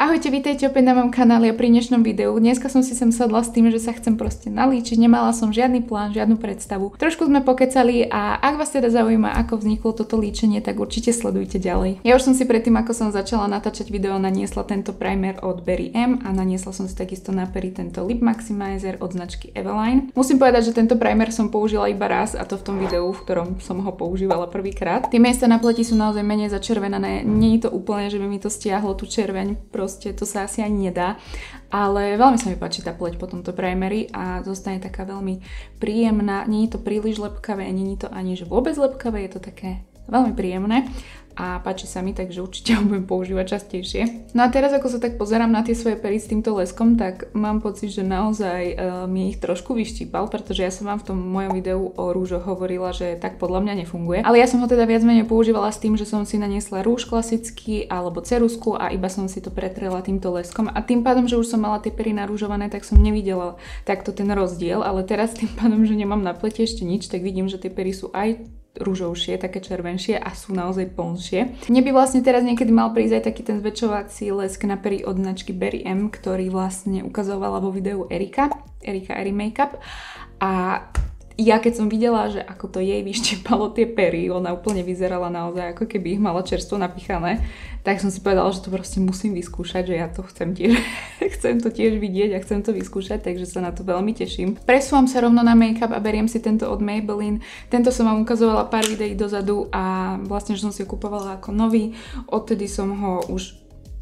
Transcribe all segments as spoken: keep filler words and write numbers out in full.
Ahojte, vítajte opäť na mojom kanáli a pri dnešnom videu. Dneska som si sem sadla s tým, že sa chcem proste nalíčiť, nemala som žiadny plán, žiadnu predstavu. Trošku sme pokecali a ak vás teda zaujíma, ako vzniklo toto líčenie, tak určite sledujte ďalej. Ja už som si predtým, ako som začala natáčať video, naniesla tento primer od Berry M a naniesla som si takisto na pery tento Lip Maximizer od značky Eveline. Musím povedať, že tento primer som použila iba raz a to v tom videu, v ktorom som ho používala prvýkrát. Tie miesta na pleti sú naozaj menej začervenané, nie je to úplne, že by mi to stiahlo tú červeň. Proste to sa asi ani nedá, ale veľmi sa mi páči tá pleť po tomto primeri a zostane taká veľmi príjemná, nie je to príliš lepkavé, nie je to ani že vôbec lepkavé, je to také veľmi príjemné a páči sa mi, takže určite ho budem používať častejšie. No a teraz, ako sa tak pozerám na tie svoje pery s týmto leskom, tak mám pocit, že naozaj uh, mi ich trošku vyštípal, pretože ja som vám v tom mojom videu o rúžoch hovorila, že tak podľa mňa nefunguje. Ale ja som ho teda viac menej používala s tým, že som si naniesla rúž klasický alebo ceruzku a iba som si to pretrela týmto leskom a tým pádom, že už som mala tie pery narúžované, tak som nevidela takto ten rozdiel, ale teraz tým pádom, že nemám na pleti ešte nič, tak vidím, že tie pery sú aj rúžovšie, také červenšie a sú naozaj plnšie. Mne by vlastne teraz niekedy mal prísť aj taký ten zväčšovací lesk na pery od značky Berry M, ktorý vlastne ukazovala vo videu Erika, Erika Eri Makeup a ja keď som videla, že ako to jej vyštepalo tie pery, ona úplne vyzerala naozaj ako keby ich mala čerstvo napichané, tak som si povedala, že to proste musím vyskúšať, že ja to chcem tiež, chcem to tiež vidieť a chcem to vyskúšať, takže sa na to veľmi teším. Presúvam sa rovno na make-up a beriem si tento od Maybelline. Tento som vám ukazovala pár videí dozadu a vlastne, že som si ho kupovala ako nový, odtedy som ho už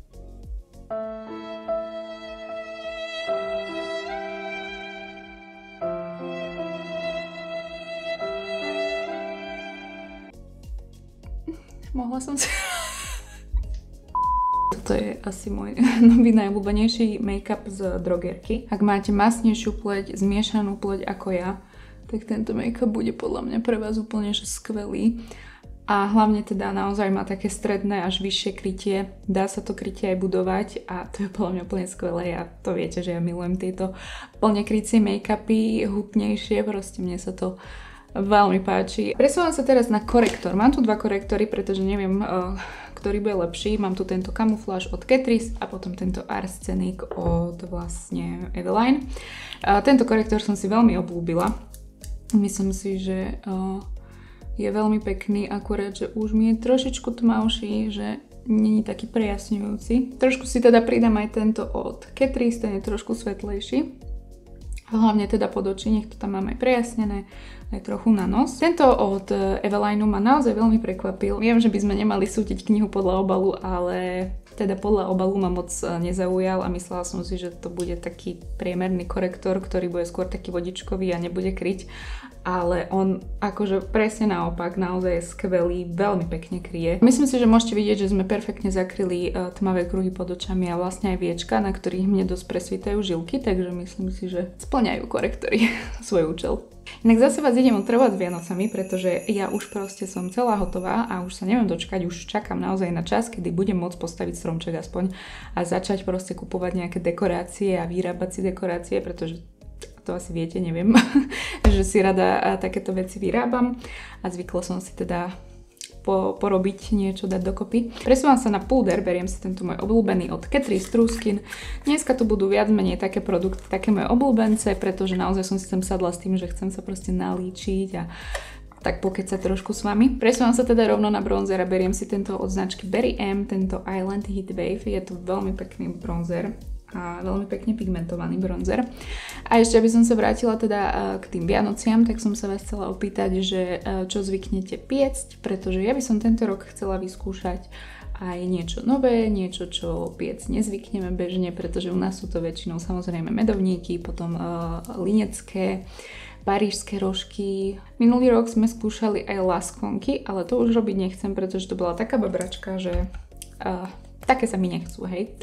mohla som si... Toto je asi môj nový najobľúbenejší make-up z drogerky. Ak máte masnejšiu pleť, zmiešanú pleť ako ja, tak tento make-up bude podľa mňa pre vás úplne že skvelý. A hlavne teda naozaj má také stredné až vyššie krytie. Dá sa to krytie aj budovať a to je podľa mňa úplne skvelé. A to viete, že ja milujem tieto plne krycie make-upy, hutnejšie, proste mne sa to veľmi páči. Presúvam sa teraz na korektor. Mám tu dva korektory, pretože neviem, uh, ktorý bude lepší. Mám tu tento Camouflage od Catrice a potom tento Arsenic od vlastne Eveline. Uh, tento korektor som si veľmi obľúbila. Myslím si, že uh, je veľmi pekný, akurát, že už mi je trošičku tmavší, že nie je taký prejasňujúci. Trošku si teda pridám aj tento od Catrice, ten je trošku svetlejší. Hlavne teda pod oči, nech to tam mám aj prejasnené, aj trochu na nos. Tento od Eveline ma naozaj veľmi prekvapil. Viem, že by sme nemali súdiť knihu podľa obalu, ale teda podľa obalu ma moc nezaujal a myslela som si, že to bude taký priemerný korektor, ktorý bude skôr taký vodičkový a nebude kryť. Ale on akože presne naopak, naozaj je skvelý, veľmi pekne kryje. Myslím si, že môžete vidieť, že sme perfektne zakryli uh, tmavé kruhy pod očami a vlastne aj viečka, na ktorých mne dosť presvítajú žilky, takže myslím si, že splňajú korektory svoj účel. Inak zase vás idem otravovať s Vianocami, pretože ja už proste som celá hotová a už sa neviem dočkať, už čakám naozaj na čas, kedy budem môcť postaviť stromček aspoň a začať proste kupovať nejaké dekorácie a vyrábať si dekorácie, pretože to asi viete, neviem, že si rada takéto veci vyrábam a zvykla som si teda po, porobiť niečo, dať dokopy. Presúvam sa na púder, beriem si tento môj obľúbený od Catrice True Skin. Dneska tu budú viac menej také produkty, také moje obľúbence, pretože naozaj som si sem sadla s tým, že chcem sa proste nalíčiť a tak pokecať trošku s vami. Presúvam sa teda rovno na bronzer a beriem si tento od značky Berry M, tento Island Heat Wave. Je to veľmi pekný bronzer a veľmi pekne pigmentovaný bronzer. A ešte, aby som sa vrátila teda k tým Vianociam, tak som sa vás chcela opýtať, že čo zvyknete piecť, pretože ja by som tento rok chcela vyskúšať aj niečo nové, niečo, čo piec nezvykneme bežne, pretože u nás sú to väčšinou samozrejme medovníky, potom uh, linecké, parížské rožky. Minulý rok sme skúšali aj laskonky, ale to už robiť nechcem, pretože to bola taká babračka, že uh, také sa mi nechcú, hej.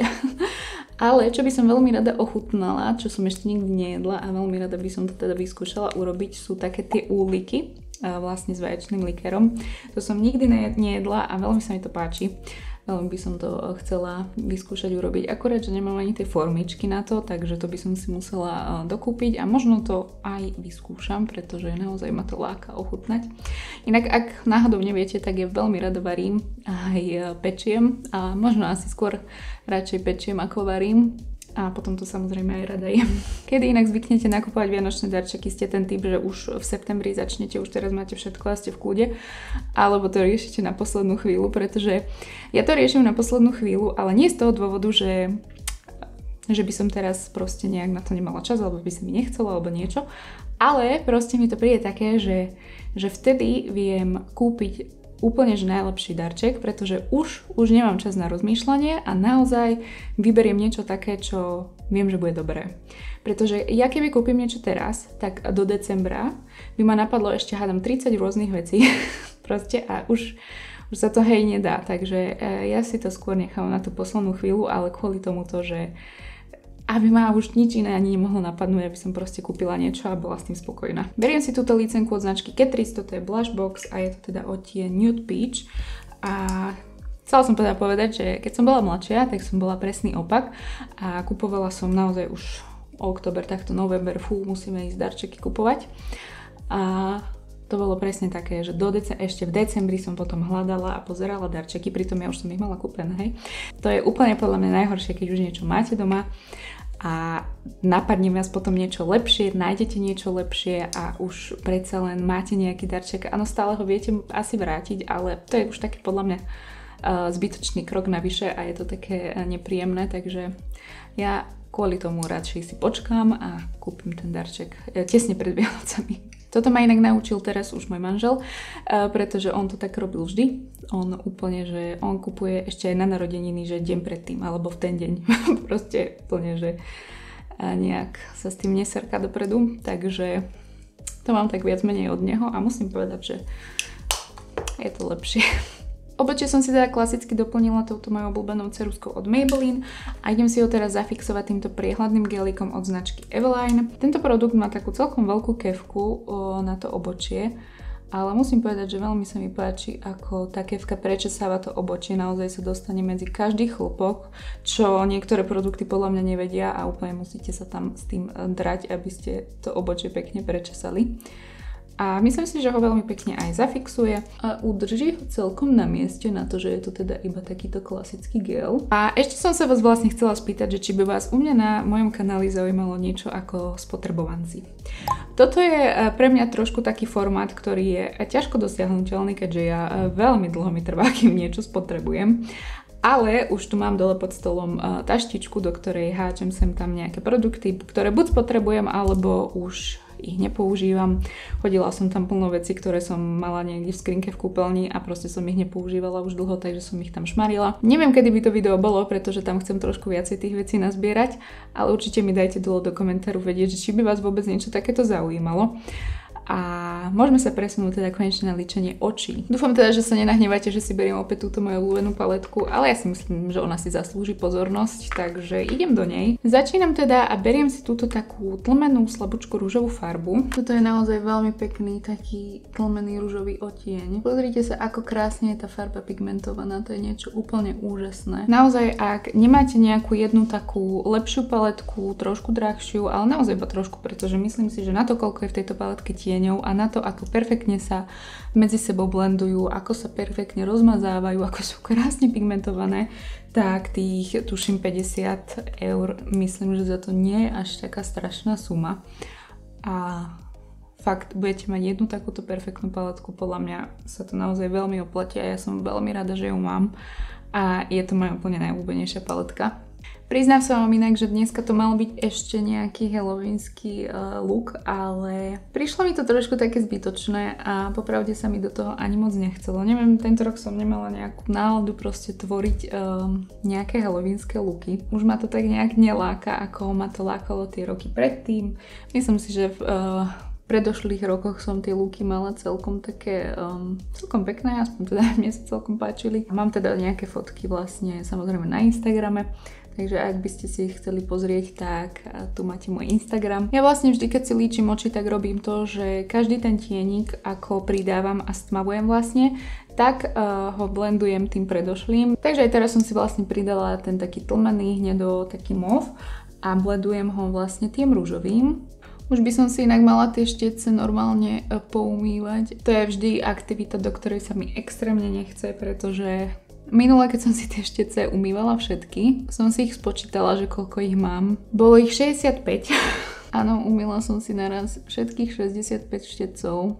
Ale čo by som veľmi rada ochutnala, čo som ešte nikdy nejedla a veľmi rada by som to teda vyskúšala urobiť, sú také tie úliky, vlastne s vaječným likérom. To som nikdy nejedla a veľmi sa mi to páči. Veľmi by som to chcela vyskúšať urobiť. Akorát, že nemám ani tie formičky na to, takže to by som si musela dokúpiť a možno to aj vyskúšam, pretože naozaj ma to láka ochutnať. Inak ak náhodou neviete, tak ja veľmi rada varím aj pečiem a možno asi skôr radšej pečiem ako varím. A potom to samozrejme aj rada jem. Kedy inak zvyknete nakupovať vianočné darčeky, ste ten typ, že už v septembri začnete, už teraz máte všetko a ste v kľude, alebo to riešite na poslednú chvíľu, pretože ja to riešim na poslednú chvíľu, ale nie z toho dôvodu, že, že by som teraz proste nejak na to nemala čas, alebo by sa mi nechcelo, alebo niečo, ale proste mi to príde také, že, že vtedy viem kúpiť úplne že najlepší darček, pretože už, už nemám čas na rozmýšľanie a naozaj vyberiem niečo také, čo viem, že bude dobré. Pretože ja keby kúpim niečo teraz, tak do decembra by ma napadlo ešte hádam tridsať rôznych vecí proste a už, už sa to hej nedá, takže ja si to skôr nechám na tú poslednú chvíľu, ale kvôli tomu to, že aby ma už nič iné ani nemohlo napadnúť, aby som proste kúpila niečo a bola s tým spokojná. Beriem si túto lícenku od značky Cat tristo, to je blush box a je to teda odtieň Nude Peach. A chcela som teda povedať, že keď som bola mladšia, tak som bola presný opak a kupovala som naozaj už október, takto november, fú, musíme ísť darčeky kupovať. A to bolo presne také, že do dece- ešte v decembri som potom hľadala a pozerala darčeky, pritom ja už som ich mala kúpené, hej. To je úplne podľa mňa najhoršie, keď už niečo máte doma a napadne vás potom niečo lepšie, nájdete niečo lepšie a už predsa len máte nejaký darček. Áno, stále ho viete asi vrátiť, ale to je už taký podľa mňa uh, zbytočný krok navyše a je to také uh, nepríjemné, takže ja kvôli tomu radšej si počkám a kúpim ten darček uh, tesne pred Vianocami. Toto ma inak naučil teraz už môj manžel, pretože on to tak robil vždy. On úplne, že on kupuje ešte aj na narodeniny, že deň predtým, alebo v ten deň. Proste úplne, že nejak sa s tým neserká dopredu. Takže to mám tak viac menej od neho a musím povedať, že je to lepšie. Obočie som si teda klasicky doplnila touto mojou obľúbenou ceruzkou od Maybelline a idem si ho teraz zafixovať týmto priehľadným gelikom od značky Eveline. Tento produkt má takú celkom veľkú kefku o, na to obočie, ale musím povedať, že veľmi sa mi páči, ako tá kefka prečesáva to obočie, naozaj sa dostane medzi každý chlpok, čo niektoré produkty podľa mňa nevedia a úplne musíte sa tam s tým drať, aby ste to obočie pekne prečesali. A myslím si, že ho veľmi pekne aj zafixuje a udrží ho celkom na mieste na to, že je to teda iba takýto klasický gel. A ešte som sa vás vlastne chcela spýtať, že či by vás u mňa na mojom kanáli zaujímalo niečo ako spotrebovanci. Toto je pre mňa trošku taký formát, ktorý je ťažko dosiahnuteľný, keďže ja veľmi dlho mi trvá, kým niečo spotrebujem. Ale už tu mám dole pod stolom taštičku, do ktorej háčem sem tam nejaké produkty, ktoré buď spotrebujem, alebo už ich nepoužívam. Hodila som tam plno vecí, ktoré som mala niekde v skrinke v kúpeľni a proste som ich nepoužívala už dlho, takže som ich tam šmarila. Neviem, kedy by to video bolo, pretože tam chcem trošku viacej tých vecí nazbierať, ale určite mi dajte dole do komentáru vedieť, že či by vás vôbec niečo takéto zaujímalo. A môžeme sa presunúť teda konečne na líčenie očí. Dúfam teda, že sa nenahnevate, že si beriem opäť túto moju obľúbenú paletku, ale ja si myslím, že ona si zaslúži pozornosť, takže idem do nej. Začínam teda a beriem si túto takú tlmenú slabúčku rúžovú farbu. Toto je naozaj veľmi pekný taký tlmený rúžový odtieň. Pozrite sa, ako krásne je tá farba pigmentovaná, to je niečo úplne úžasné. Naozaj, ak nemáte nejakú jednu takú lepšiu paletku, trošku drahšiu, ale naozaj iba trošku, pretože myslím si, že na to, koľko je v tejto paletke tieň a na to, ako perfektne sa medzi sebou blendujú, ako sa perfektne rozmazávajú, ako sú krásne pigmentované, tak tých tuším päťdesiat eur, myslím, že za to nie je až taká strašná suma. A fakt, budete mať jednu takúto perfektnú paletku, podľa mňa sa to naozaj veľmi oplatí a ja som veľmi rada, že ju mám. A je to moja úplne najobľúbenejšia paletka. Priznám sa vám inak, že dneska to mal byť ešte nejaký halloweensky uh, look, ale prišlo mi to trošku také zbytočné a popravde sa mi do toho ani moc nechcelo. Neviem, tento rok som nemala nejakú náladu proste tvoriť um, nejaké halloweenské looky. Už ma to tak nejak neláka, ako ma to lákalo tie roky predtým. Myslím si, že v uh, predošlých rokoch som tie looky mala celkom také, um, celkom pekné, aspoň teda mne sa celkom páčili. Mám teda nejaké fotky vlastne samozrejme na Instagrame, Takže ak by ste si chceli pozrieť, tak tu máte môj Instagram. Ja vlastne vždy, keď si líčim oči, tak robím to, že každý ten tienik, ako pridávam a stmavujem vlastne, tak uh, ho blendujem tým predošlým. Takže aj teraz som si vlastne pridala ten taký tlmený hnedo taký mov a blendujem ho vlastne tým rúžovým. Už by som si inak mala tie štece normálne uh, poumývať. To je vždy aktivita, do ktorej sa mi extrémne nechce, pretože minule, keď som si tie štece umývala všetky, som si ich spočítala, že koľko ich mám. Bolo ich šesťdesiatpäť. Áno, umýla som si naraz všetkých šesťdesiatpäť štecov.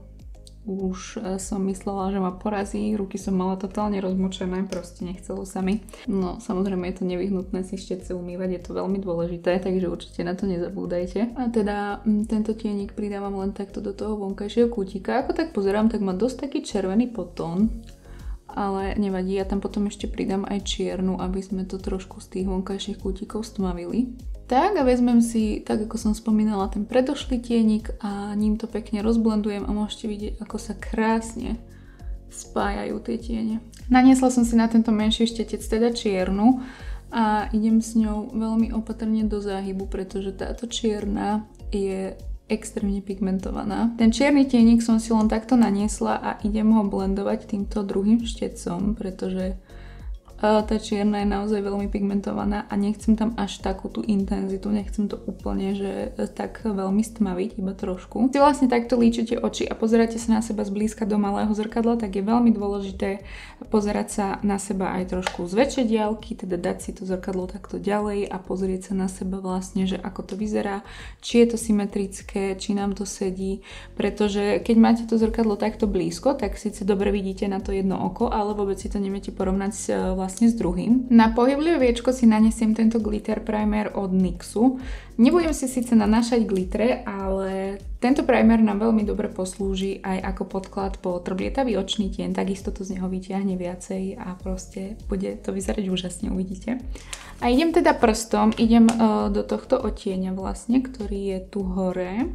Už som myslela, že ma porazí, ruky som mala totálne rozmočené, proste nechcelo sa mi. No samozrejme je to nevyhnutné si štece umývať, je to veľmi dôležité, takže určite na to nezabúdajte. A teda m, tento tienik pridávam len takto do toho vonkajšieho kútika. Ako tak pozerám, tak má dosť taký červený podtón. Ale nevadí, ja tam potom ešte pridám aj čiernu, aby sme to trošku z tých vonkajších kútikov stmavili. Tak a vezmem si, tak ako som spomínala, ten predošlý tienik a ním to pekne rozblendujem a môžete vidieť, ako sa krásne spájajú tie tiene. Naniesla som si na tento menší štetec teda čiernu a idem s ňou veľmi opatrne do záhybu, pretože táto čierna je extrémne pigmentovaná. Ten čierny tienik som si len takto naniesla a idem ho blendovať týmto druhým štecom, pretože tá čierna je naozaj veľmi pigmentovaná a nechcem tam až takú tú intenzitu, nechcem to úplne, že tak veľmi stmaviť, iba trošku. Keď vlastne takto líčite oči a pozeráte sa na seba zblízka do malého zrkadla, tak je veľmi dôležité pozerať sa na seba aj trošku z väčšej diaľky, teda dať si to zrkadlo takto ďalej a pozrieť sa na seba vlastne, že ako to vyzerá, či je to symetrické, či nám to sedí, pretože keď máte to zrkadlo takto blízko, tak síce dobre vidíte na to jedno oko, ale vôbec si to neviete porovnať s vlastne vlastne s druhým. Na pohyblivé viečko si nanesiem tento glitter primer od NYXu. Nebudem si síce nanášať glitre, ale tento primer nám veľmi dobre poslúži aj ako podklad po trblietavý očný tieň, takisto to z neho vyťahne viacej a proste bude to vyzerať úžasne, uvidíte. A idem teda prstom, idem uh, do tohto odtieňa vlastne, ktorý je tu hore.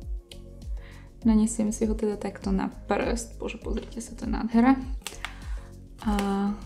Nanesiem si ho teda takto na prst, bože pozrite sa, to je nádhera. A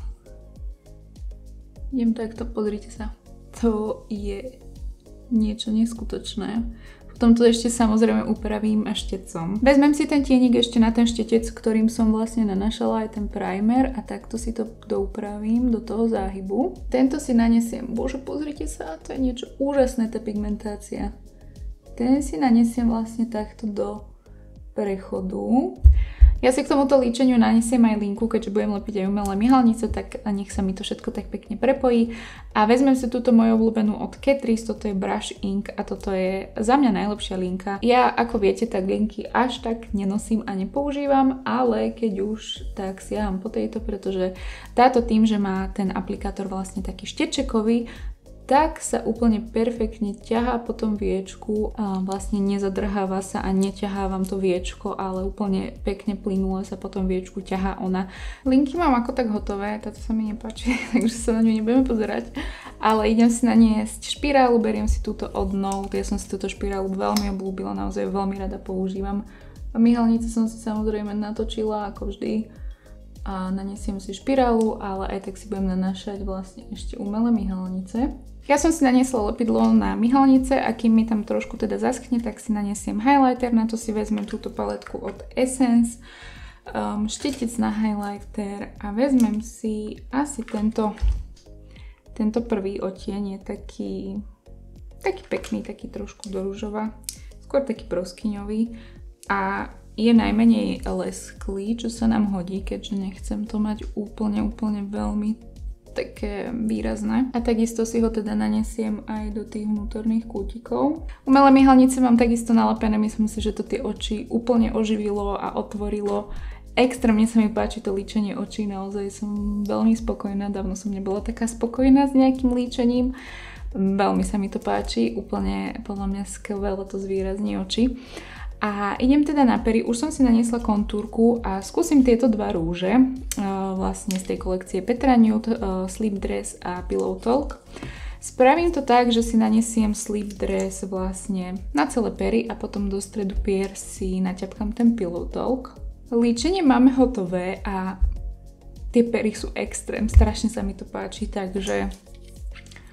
idem takto, pozrite sa. To je niečo neskutočné. Potom to ešte samozrejme upravím až štecom. Vezmem si ten tienik ešte na ten štetec, ktorým som vlastne nanášala aj ten primer a takto si to doupravím do toho záhybu. Tento si nanesiem, bože pozrite sa, to je niečo úžasné, tá pigmentácia. Ten si nanesiem vlastne takto do prechodu. Ja si k tomuto líčeniu nanesiem aj linku, keďže budem lepiť aj umelé myhalnice, tak nech sa mi to všetko tak pekne prepojí. A vezmem si túto moju obľúbenú od Catrice, toto je Brush Ink a toto je za mňa najlepšia linka. Ja, ako viete, tak linky až tak nenosím a nepoužívam, ale keď už, tak siaham po tejto, pretože táto tým, že má ten aplikátor vlastne taký štečekový, tak sa úplne perfektne ťahá po tom viečku a vlastne nezadrháva sa a neťahá vám to viečko, ale úplne pekne plynule sa po tom viečku ťahá ona. Linky mám ako tak hotové, táto sa mi nepáči, takže sa na ňu nebudeme pozerať, ale idem si naniesť špirálu, beriem si túto od Note, ja som si túto špirálu veľmi obľúbila, naozaj veľmi rada používam. A myhalnice som si samozrejme natočila ako vždy a naniesiem si špirálu, ale aj tak si budem nanášať vlastne ešte umelé myhalnice. Ja som si naniesla lepidlo na myhalnice a kým mi tam trošku teda zaschne, tak si naniesiem highlighter, na to si vezmem túto paletku od Essence, um, štetec na highlighter a vezmem si asi tento, tento prvý odtieň, je taký, taký pekný, taký trošku do ružova, skôr taký broskyňový a je najmenej lesklý, čo sa nám hodí, keďže nechcem to mať úplne, úplne veľmi také výrazné. A takisto si ho teda nanesiem aj do tých vnútorných kútikov. Umelé myhalnice mám takisto nalepené, myslím si, že to tie oči úplne oživilo a otvorilo. Extrémne sa mi páči to líčenie očí, naozaj som veľmi spokojná, dávno som nebola taká spokojná s nejakým líčením. Veľmi sa mi to páči, úplne podľa mňa skvelé to zvýrazní oči. A idem teda na pery, už som si naniesla kontúrku a skúsim tieto dva rúže, vlastne z tej kolekcie Petra Nude, Sleep Dress a Pillow Talk. Spravím to tak, že si nanesiem Sleep Dress vlastne na celé pery a potom do stredu pier si naťapkám ten Pillow Talk. Líčenie máme hotové a tie pery sú extrém, strašne sa mi to páči, takže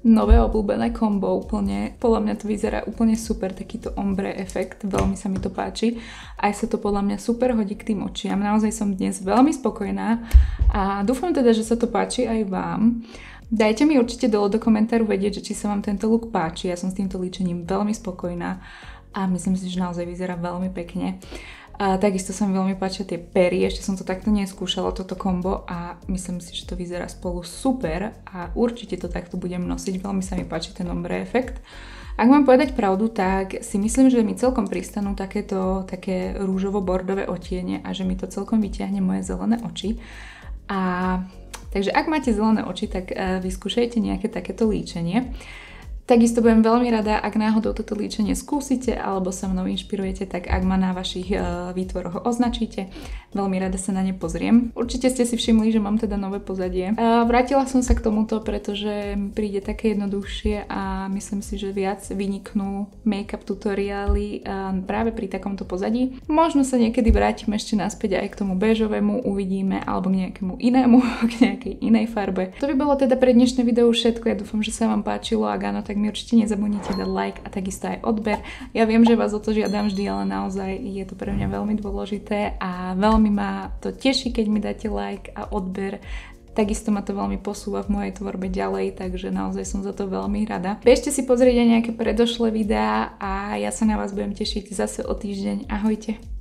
nové obľúbené kombo úplne. Podľa mňa to vyzerá úplne super, takýto ombre efekt, veľmi sa mi to páči. Aj sa to podľa mňa super hodí k tým očiam. Naozaj som dnes veľmi spokojná a dúfam teda, že sa to páči aj vám. Dajte mi určite dole do komentáru vedieť, že či sa vám tento look páči. Ja som s týmto líčením veľmi spokojná a myslím si, že naozaj vyzerá veľmi pekne. A takisto sa mi veľmi páčia tie pery, ešte som to takto neskúšala, toto kombo, a myslím si, že to vyzerá spolu super a určite to takto budem nosiť, veľmi sa mi páči ten ombre efekt. Ak mám povedať pravdu, tak si myslím, že mi celkom pristanú takéto také rúžovo-bordové otiene a že mi to celkom vyťahne moje zelené oči. A takže ak máte zelené oči, tak uh, vyskúšajte nejaké takéto líčenie. Takisto budem veľmi rada, ak náhodou toto líčenie skúsite alebo sa mnou inšpirujete, tak ak ma na vašich uh, výtvoroch označíte, veľmi rada sa na ne pozriem. Určite ste si všimli, že mám teda nové pozadie. Uh, vrátila som sa k tomuto, pretože mi príde také jednoduchšie a myslím si, že viac vyniknú make-up tutoriály uh, práve pri takomto pozadí. Možno sa niekedy vrátim ešte naspäť aj k tomu béžovému, uvidíme, alebo k nejakému inému, k nejakej inej farbe. To by bolo teda pre dnešné video všetko, ja dúfam, že sa vám páčilo, ak áno, tak mi určite nezabudnite dať like a takisto aj odber. Ja viem, že vás o to žiadam vždy, ale naozaj je to pre mňa veľmi dôležité a veľmi ma to teší, keď mi dáte like a odber. Takisto ma to veľmi posúva v mojej tvorbe ďalej, takže naozaj som za to veľmi rada. Bežte si pozrieť aj nejaké predošlé videá a ja sa na vás budem tešiť zase o týždeň. Ahojte!